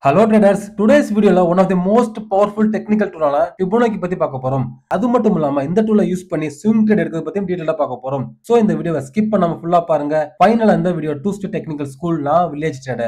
Hello traders, today's video la one of the most powerful technical tool ஆன Fibonacci பத்தி பார்க்க போறோம். அது மட்டும் இல்லாம இந்த டூலை யூஸ் பண்ணி swing trade எடுக்கிறது பத்தியும் டீடைலா பார்க்க போறோம். சோ இந்த வீடியோவை ஸ்கிப் பண்ணாம ஃபுல்லா பாருங்க. ஃபைனலா இந்த வீடியோ 2 step technical school நான் village trader.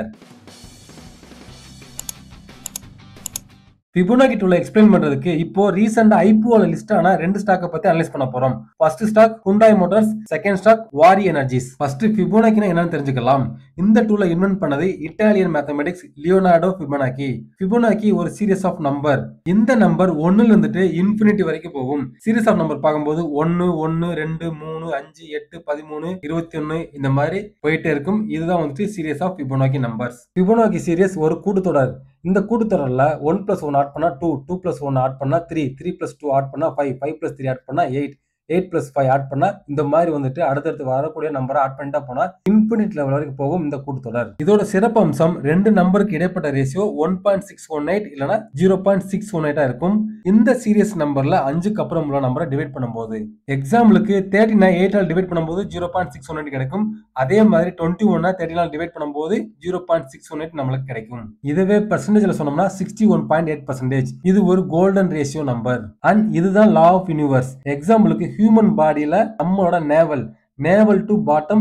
Fibonacci tool explain பண்றதுக்கு இப்போ ரீசன்ட் ஐபிஓல லிஸ்ட் ஆன ரெண்டு ஸ்டாக்க பத்தி அனலைஸ் பண்ண போறோம். First stock Hyundai Motors, second stock Waaree Energies. First Fibonacciனா என்னன்னு தெரிஞ்சுக்கலாம். இந்த டூலை இன்வென்ட் பண்ணது Italian mathematics Leonardo Fibonacci. Fibonacci ஒரு சீரிஸ் ஆஃப் நம்பர். இந்த நம்பர் 1ல இருந்துட்டு இன்ஃபினிட்டி வரைக்கும் போகும். சீரிஸ் ஆஃப் நம்பர் பார்க்கும்போது 1 1 2 3 5 8 13 21 இந்த மாதிரி போயிட்டே இருக்கும். இதுதான் வந்துட்டு series of Fibonacci numbers. Fibonacci series ஒரு கூட்டுத்தொடர். இந்த கூட்டுத்தொடர்ல 1 + 1 ஆட் பண்ணா 2, 2 + 1 ஆட் பண்ணா 3, 3 + 2 ஆட் பண்ணா 5, 5 + 3 ஆட் பண்ணா 8, 8 + 5 ஆட் பண்ணா இந்த மாதிரி வந்துட்டு அடுத்தடுத்து வரக்கூடிய நம்பரை ஆட் பண்ணிட்டா போனா இன்ஃபினிட் லெவல் வரைக்கும் போகும் இந்த கூட்டுத்தொடர். இதோட சிறப்பம்சம் ரெண்டு நம்பருக்கு இடைப்பட்ட ரேஷியோ 1.618 இல்லனா 0.618 இருக்கும். இந்த சீரியஸ் நம்பர்ல 5க்கு அப்புறம் உள்ள நம்பரை டிவைட் பண்ணும்போது எக்ஸாம்பிளுக்கு 39 8 ஆல் டிவைட் பண்ணும்போது 0.618 கிடைக்கும். அதே மாதிரி 21 39 ஆல் டிவைட் பண்ணும்போது 0.618 நம்மளுக்கு கிடைக்கும். இதுவே பெர்சன்டேஜ்ல சொன்னோம்னா 61.8%. இது ஒரு கோல்டன் ரேஷியோ நம்பர். அண்ட் இதுதான் லா ஆஃப் யூனிவர்ஸ். எக்ஸாம்பிளுக்கு ஹியூமன் பாடியில நம்மளோட நேவல் டு பாட்டம்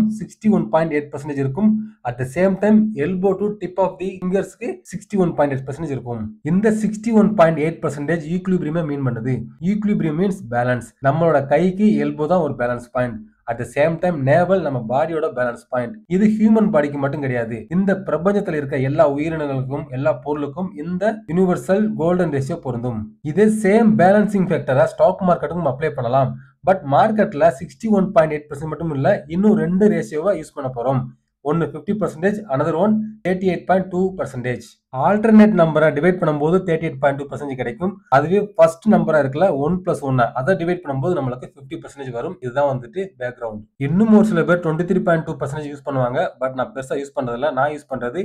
61.8% இருக்கும். At the same time elbow to tip of the ஃபிங்கர்ஸ்க்கு 61.8% இருக்கும். இந்த 61.8% ஈக்விலிபிரியமை மீன் பண்ணுது. Equilibrium means balance. நம்மளோட கைக்கு எல்போ தான் ஒரு balance point. At the same time navel நம்ம பாடியோட பேலன்ஸ் பாயிண்ட். இது ஹியூமன் பாடிக்கு மட்டும் கிடையாது, இந்த பிரபஞ்சத்தில் இருக்க எல்லா உயிரினங்களுக்கும் எல்லா பொருளுக்கும் இந்த யூனிவர்சல் கோல்டன் ரேஷியோ பொருந்தும். இதே சேம் பேலன்சிங் ஃபேக்டரை ஸ்டாக் மார்க்கெட்டுக்கும் அப்ளை பண்ணலாம். பட் மார்க்கெட்ல 61.8% மட்டும் இல்ல, இன்னும் ரெண்டு ரேஷியோவை யூஸ் பண்ண போறோம். ஒன்னு 50%, அனதர் ஒன் 38.2%. ஆல்டர்னேட் நம்பரை டிவைட் பண்ணும்போது 38.2% கிடைக்கும். அதுவே ஃபர்ஸ்ட் நம்பரா இருக்குல்ல 1 + 1 அதை டிவைட் பண்ணும்போது நம்மளுக்கு 50% வரும். இதுதான் வந்துட்டு பேக்ரவுண்ட். இன்னும் ஒரு சில பேர் 23.2% யூஸ் பண்ணுவாங்க. பட் நான் பெருசா யூஸ் பண்றதில்ல. நான் யூஸ் பண்றது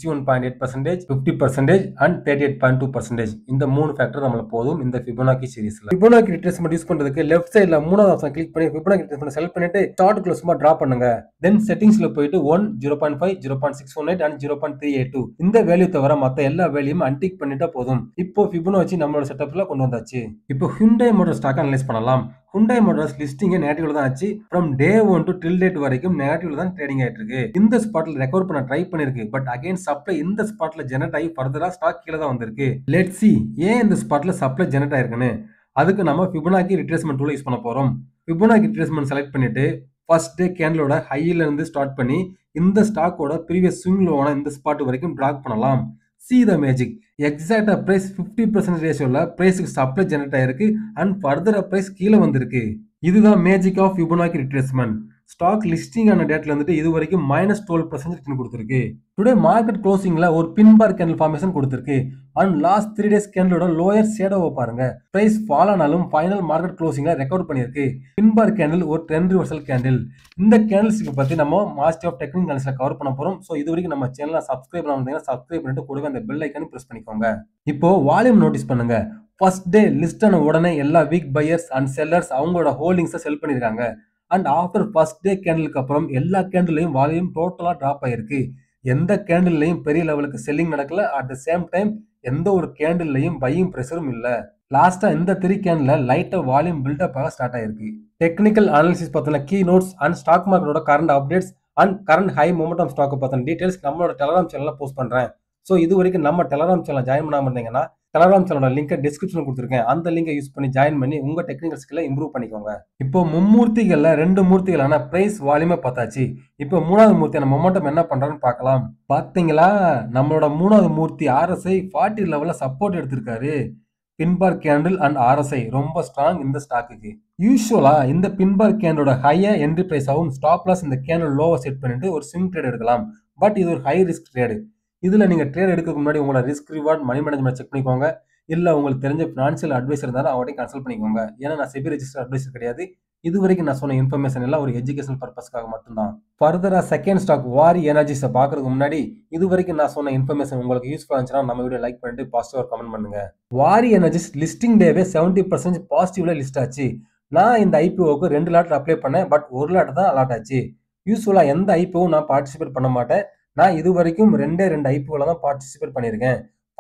61.8%, 50% அண்ட் 38.2%. இந்த மூணு ஃபேக்டர் நம்மளுக்கு போதும் இந்த Fibonacci சீரிஸ்ல. Fibonacci ரிட்ரேஸ்மென்ட் யூஸ் பண்றதுக்கு லெஃப்ட் சைடுல மூணாவது ஆப்ஷன் கிளிக் பண்ணி Fibonacci ரிட்ரேஸ்மென்ட் செலக்ட் பண்ணிட்டு ஸ்டார்ட் க்ளோஸ் சும்மா டிரா பண்ணுங்க. தென் செட்டிங்ஸ்ல போயிட்டு 1, 0.5, 0.618 அண்ட் 0.382 இந்த வேல்யூ தவிர மத்த எல்லா வேல்யூயும் அன்டிக் பண்ணிட்டா போதும். இப்போ Fibonacci நம்மளோட செட்டப்ல கொண்டு வந்தாச்சு. இப்போ Hyundai Motors ஸ்டாக் அனலைஸ் பண்ணலாம். Hyundai Motors லிஸ்டிங் நெகட்டிவ்ல தான் ஆச்சு. From day 1 to till date வரைக்கும் நெகட்டிவ்ல தான் ட்ரேடிங் ஆயிட்டு இருக்கு. இந்த ஸ்பாட்ல ரெக்கவர் பண்ண ட்ரை பண்ணிருக்கு. பட் அகைன் சப்ளை இந்த ஸ்பாட்ல ஜெனரேட் ஆகி ஃபர்தரா ஸ்டாக் கீழ தான் வந்திருக்கு. லெட்ஸ் see ஏன் இந்த ஸ்பாட்ல சப்ளை ஜெனரேட் ஆயிருக்குன்னு. அதுக்கு நம்ம Fibonacci ரிட்ரேஸ்மென்ட் டூலை யூஸ் பண்ண போறோம். Fibonacci ரிட்ரேஸ்மென்ட் செலக்ட் பண்ணிட்டு ஃபர்ஸ்ட் டே கேண்டலோட ஹையில இருந்து ஸ்டார்ட் பண்ணி இந்த ஸ்டாக்கோட ப்ரீவியஸ் ஸ்விங் லோவான இந்த ஸ்பாட் வரைக்கும் டிராக் பண்ணலாம். See the magic. எக்ஸாக்டா பிரைஸ் 50% ரேஷியோல பிரைஸ்க்கு சப்ளை ஜெனரேட் ஆயிருக்கு அண்ட் ஃபர்தரா பிரைஸ் கீழ வந்திருக்கு. இதுதான் magic of Fibonacci retracement. Stock listing ஆன டேட்ல இருந்துட்டு இது வரைக்கும் -12% ரிட்டர்ன் கொடுத்திருக்கு. டுடே மார்க்கெட் க்ளோசிங்ல ஒரு பின் பார் கேண்டில் ஃபார்மேஷன் கொடுத்திருக்கு. அண்ட் லாஸ்ட் 3 டேஸ் கேண்டிலோட லோயர் ஷேடோவை பாருங்க. பிரைஸ் ஃபால் ஆனாலும் ஃபைனல் மார்க்கெட் க்ளோசிங்ல ரெக்கவர் பண்ணிருக்கு. பின் பார் கேண்டில் ஒரு ட்ரெண்ட் ரிவர்சல் கேண்டில். இந்த கேண்டில்ஸ்க்கு பத்தி நம்ம மாஸ்டர் ஆஃப் டெக்னிக்கல் அனாலிசிஸ்ல கவர் பண்ண போறோம். சோ இது வரைக்கும் நம்ம சேனலை சப்ஸ்கிரைப் பண்ணாம சப்ஸ்கிரைப் பண்ணிட்டு கூடவே அந்த பெல் ஐகானை பிரஸ் பண்ணிக்கோங்க. இப்போ வால்யூம் நோட்டீஸ் பண்ணுங்க. ஃபர்ஸ்ட் டே லிஸ்ட் ஆன உடனே எல்லா வீக் பையர்ஸ் அண்ட் செல்லர்ஸ் அவங்களோட ஹோல்டிங்ஸை செல் பண்ணிருக்காங்க. அண்ட் ஆஃப்டர் ஃபர்ஸ்ட் டே கேண்டிலுக்கு அப்புறம் எல்லா கேண்டிலையும் வால்யூம் டோட்டலா டிராப் ஆயிருக்கு. எந்த கேண்டில்லையும் பெரிய லெவலுக்கு செல்லிங் நடக்கல. அட் த சேம் டைம் எந்த ஒரு கேண்டில்லையும் பையிங் பிரஷரும் இல்ல. லாஸ்டா இந்த 3 கேண்டில்ல லைட்டா வால்யூம் பில்டப் ஆக ஸ்டார்ட் ஆயிருக்கு. டெக்னிக்கல் அனாலிசிஸ் பத்தின கீ நோட்ஸ் அண்ட் ஸ்டாக் மார்க்கெட்டோட current updates and current high momentum stock பத்தின டீடைல்ஸ் நம்மளோட டெலகிராம் சேனல்ல போஸ்ட் பண்றேன். சோ இது வரைக்கும் நம்ம டெலகிராம் சேனல் ஜாயின் பண்ணாம இருந்தீங்கன்னா டெலகிராம் சேனலோட லிங்கை டிஸ்கிரிப்ஷன்ல கொடுத்துருக்கேன். அந்த லிங்கை யூஸ் பண்ணி ஜாயின் பண்ணி உங்க டெக்னிக்கல் ஸ்கில்லை இம்ப்ரூவ் பண்ணிக்கோங்க. இப்போ மும்மூர்த்திகள்ல 2 மூர்த்திகளான பிரைஸ் வால்யூமை பார்த்தாச்சு. இப்போ மூணாவது மூர்த்தியான மொமெண்டம் என்ன பண்றான்னு பார்க்கலாம். பாத்தீங்களா, நம்மளோட மூணாவது மூர்த்தி RSI 40 லெவல்ல சப்போர்ட் எடுத்திருக்காரு. பின்பார் கேண்டில் அண்ட் RSI ரொம்ப ஸ்ட்ராங் இந்த ஸ்டாக்குக்கு. யூசுவலா இந்த பின்பார் கேண்டலோட ஹையா என்ட்ரி பிரைஸ் ஆகும். ஸ்டாப் லாஸ் இந்த கேண்டில் லோவை செட் பண்ணிட்டு ஒரு ஸ்விங் ட்ரேட் எடுக்கலாம். பட் இது ஒரு ஹை ரிஸ்க் ட்ரேடு. இதுல நீங்க ட்ரேட் எடுக்கிறதுக்கு முன்னாடி உங்களோட risk reward money management check பண்ணிக்கோங்க. இல்ல உங்களுக்கு தெரிஞ்ச ஃபினான்ஷியல் அட்வைசர் இருந்தாலும் அவங்கள்ட்ட கன்சல்ட் பண்ணிக்கோங்க. ஏன்னா நான் செபி ரெஜிஸ்டர் அட்வைசர் கிடையாது. இது வரைக்கும் நான் சொன்ன இன்ஃபர்மேஷன் எல்லாம் ஒரு எஜுகேஷனல் பர்பஸ்க்காக மட்டும்தான். ஃபர்தரா செகண்ட் ஸ்டாக் Waaree Energies பாக்குறதுக்கு முன்னாடி இது வரைக்கும் நான் சொன்ன இன்ஃபர்மேஷன் உங்களுக்கு யூஸ்ஃபுல்லா இருந்துச்சுன்னா நம்ம வீடியோ லைக் பண்ணிட்டு பாசிட்டிவா கமெண்ட் பண்ணுங்க. Waaree Energies லிஸ்டிங் டேவே 70% பாசிட்டிவ்ல லிஸ்ட் ஆச்சு. நான் இந்த ஐபிஓக்கு 2 லாட் அப்ளை பண்ணேன். பட் ஒரு லாட் தான் அலாட் ஆச்சு. யூஸ்வலா எந்த ஐபிஓவும் நான் பார்ட்டிசிபேட் பண்ண மாட்டேன். நான் இது வரைக்கும் 2 ஐபிஓல தான் பார்ட்டிசிபேட் பண்ணியிருக்கேன்.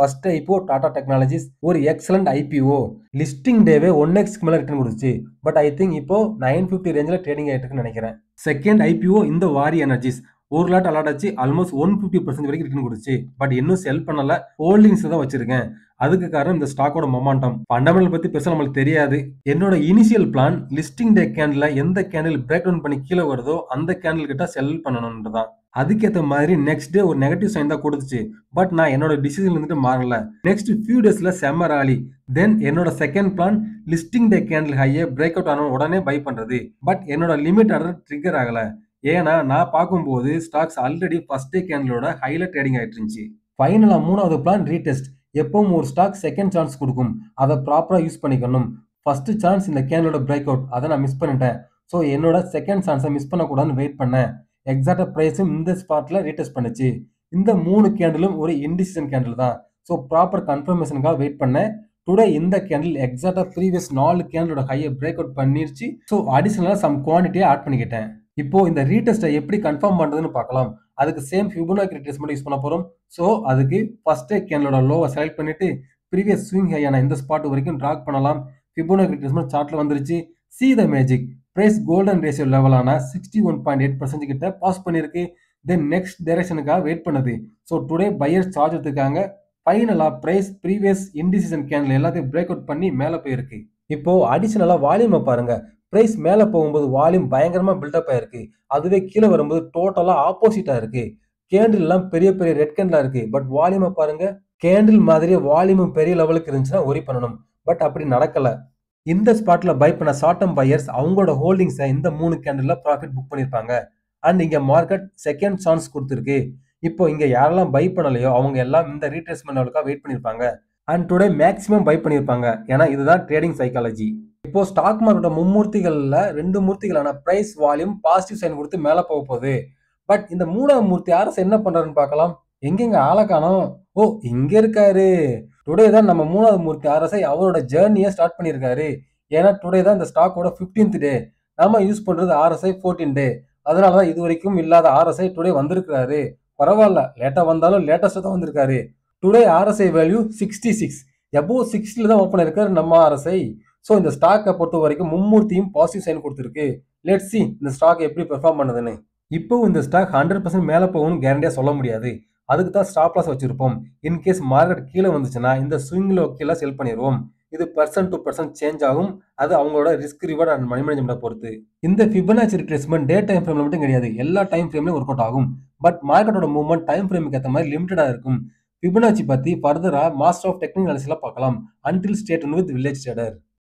ஃபர்ஸ்ட் ஐபிஓ டாடா டெக்னாலஜிஸ் ஒரு எக்ஸலண்ட் ஐபிஓ. லிஸ்டிங் டேவே 1x மேல ரிட்டர்ன் கொடுத்துச்சு. பட் ஐ திங்க் இப்போ 950 ரேஞ்சில் ட்ரேடிங் ஆயிட்டு இருக்குன்னு நினைக்கிறேன். செகண்ட் ஐபிஓ இந்த வாரி எனர்ஜிஸ் ஒரு லாட் அலாட் ஆச்சு, ஆல்மோஸ்ட் 150% வரைக்கும் ரிட்டர்ன் கொடுத்துச்சு. பட் இன்னும் செல் பண்ணல, ஹோல்டிங்ஸ் தான் வச்சிருக்கேன். அதுக்கு காரணம் இந்த ஸ்டாக்கோட மொமெண்டம். ஃபண்டமெண்டல் பத்தி பெருசா நம்மளுக்கு தெரியாது. என்னோட initial plan listing day candle எந்த கேண்டில் பிரேக் டவுன் பண்ணி கீழே வருதோ அந்த கேண்டில் கிட்ட செல் பண்ணணும்ன்றதான். அதுக்கேற்ற மாதிரி நெக்ஸ்ட் டே ஒரு நெகட்டிவ் சைன் தான் கொடுத்துச்சு. பட் நான் என்னோட டிசிஷன் வந்துட்டு மாறல. நெக்ஸ்ட் ஃபியூ டேஸ்ல செம்ம ராலி. தென் என்னோட second plan listing day candle ஹையை பிரேக் அவுட் ஆன உடனே பை பண்றது. பட் என்னோட லிமிட் ஆர்டர் ட்ரிகர் ஆகல. ஏன்னா நான் பார்க்கும்போது ஸ்டாக்ஸ் ஆல்ரெடி ஃபர்ஸ்ட் டே கேண்டிலோட ஹைல ட்ரேடிங் ஆயிட்டு இருந்துச்சு. ஃபைனலா மூணாவது பிளான் ரீடெஸ்ட். எப்பவும் ஒரு ஸ்டாக் செகண்ட் சான்ஸ் கொடுக்கும், அதை ப்ராப்பரா யூஸ் பண்ணிக்கணும். ஃபர்ஸ்ட் சான்ஸ் இந்த கேண்டிலோட பிரேக் அவுட், அதை நான் மிஸ் பண்ணிட்டேன். ஸோ என்னோட செகண்ட் சான்ஸை மிஸ் பண்ணக்கூடாதுன்னு வெயிட் பண்ணேன். எக்ஸாக்டா பிரைஸும் இந்த ஸ்பாட்ல ரீடெஸ்ட் பண்ணுச்சு. இந்த 3 கேண்டிலும் ஒரு இன்டிசிஷன் கேண்டில் தான். ஸோ ப்ராப்பர் கன்ஃபர்மேஷனுக்காக வெயிட் பண்ணேன். டுடே இந்த கேண்டில் எக்ஸாக்டா ப்ரீவியஸ் 4 கேண்டிலோட ஹையை பிரேக் அவுட் பண்ணிருச்சு. ஸோ அடிஷனலா சம் குவான்டிட்டியை ஆட் பண்ணிக்கிட்டேன். இப்போ இந்த ரீடெஸ்ட்டை எப்படி கன்ஃபார்ம் பண்றதுன்னு பார்க்கலாம். அதுக்கு சேம் ஃபிபோனாக்கி ரீட்ரேஸ்மெண்ட் யூஸ் பண்ண போறோம். ஸோ அதுக்கு ஃபர்ஸ்ட் டே கேண்டிலோட லோவை செலக்ட் பண்ணிட்டு ப்ரீவியஸ் ஸ்விங் ஹையான இந்த ஸ்பாட் வரைக்கும் ட்ராக் பண்ணலாம். ஃபிபோனாக்கி ரீட்ரேஸ்மெண்ட் சார்ட்ல வந்துருச்சு. See the magic. Price golden ratio லெவலான 61.8% கிட்ட பாஸ் பண்ணிருக்கு. தென் நெக்ஸ்ட் டைரக்ஷனுக்காக வெயிட் பண்ணுது. ஸோ டுடே பையர்ஸ் சார்ஜ் எடுத்துக்காங்க. ஃபைனலா பிரைஸ் ப்ரீவியஸ் இன்டிசிஷன் கேண்டில் எல்லாத்தையும் பிரேக் அவுட் பண்ணி மேலே போயிருக்கு. இப்போ அடிஷனலா வால்யூமை பாருங்க. பிரைஸ் மேலே போகும்போது வால்யூம் பயங்கரமா பில்டப் ஆயிருக்கு. அதுவே கீழே வரும்போது டோட்டலா ஆப்போசிட்டா இருக்கு. கேண்டில் எல்லாம் பெரிய பெரிய ரெட் கேண்டிலா இருக்கு. பட் வால்யூமை பாருங்க. கேண்டில் மாதிரியே வால்யூமும் பெரிய லெவலுக்கு இருந்துச்சுன்னா ஒரி பண்ணணும். பட் அப்படி நடக்கல. இந்த ஸ்பாட்ல பை பண்ண ஷார்ட் டர்ம் பையர்ஸ் அவங்களோட ஹோல்டிங்ஸை இந்த 3 கேண்டில்ல ப்ராஃபிட் புக் பண்ணிருப்பாங்க. அண்ட் இங்க மார்க்கெட் செகண்ட் சான்ஸ் கொடுத்துருக்கு. இப்போ இங்க யாரெல்லாம் பை பண்ணலையோ அவங்க எல்லாம் இந்த ரீட்ரேஸ்மெண்ட் லெவலுக்காக வெயிட் பண்ணிருப்பாங்க. அண்ட் டுடே மேக்ஸிமம் பை பண்ணிருப்பாங்க. ஏன்னா இதுதான் ட்ரேடிங் சைக்காலஜி. இப்போ ஸ்டாக் மார்க்கெட்டோட மும்மூர்த்திகள்ல 2 மூர்த்திகளான பிரைஸ் வால்யூம் பாசிட்டிவ் சைன் கொடுத்து மேல போக போகுது. பட் இந்த 3ஆவது மூர்த்தி அரசு என்ன பண்றாருன்னு பார்க்கலாம். எங்கெங்க ஆளை காணோம்? ஓ, இங்க இருக்காரு. டுடே தான் நம்ம 3ஆவது மூர்த்தி அரசை அவரோட ஜேர்னியை ஸ்டார்ட் பண்ணியிருக்காரு. ஏன்னா டுடே தான் இந்த ஸ்டாக்கோட 15th டே. நாம யூஸ் பண்றது RSI 14 டே. அதனாலதான் இது வரைக்கும் இல்லாத RSI டுடே வந்திருக்காரு. பரவாயில்ல, லேட்டா வந்தாலும் லேட்டஸ்டா தான் வந்திருக்காரு. Today RSI value 66. எபோவ் 60ல தான் ஓப்பன் இருக்காரு நம்ம RSI. ஸோ இந்த ஸ்டாக்கை பொறுத்த வரைக்கும் மும்மூர்த்தியும் பாசிட்டிவ் சைன் கொடுத்துருக்கு. லெட்ஸ் சி இந்த ஸ்டாக் எப்படி பெர்ஃபார்ம் பண்ணுதுன்னு. இப்போ இந்த ஸ்டாக் 100% மேலே போகும்னு கேரண்டியா சொல்ல முடியாது. அதுக்கு தான் ஸ்டாப் லாஸ் வச்சிருப்போம். இன்கேஸ் மார்க்கெட் கீழே வந்துச்சுன்னா இந்த ஸ்விங்ல கீழே செல் பண்ணிடுவோம். இது பர்சன்ட் டு பர்சன்ட் சேஞ்ச் ஆகும். அது அவங்களோட risk reward and money management பொறுத்து. இந்த ஃபிபனாச்சி ரிட்ரேஸ்மெண்ட் டே டைம் ஃப்ரேம்ல மட்டும் கிடையாது, எல்லா டைம் ஃப்ரேம்லயும் ஒர்க் அவுட் ஆகும். பட் மார்க்கெட்டோட மூவ்மெண்ட் டைம் ஃப்ரேமுக்கு ஏற்ற மாதிரி லிமிட்டடா இருக்கும். ஃபிபனாச்சி பத்தி ஃபர்தரா மாஸ்டர் ஆஃப் டெக்னிக்கல் அனாலிசிஸ்ல பார்க்கலாம். Until stay tuned with village trader.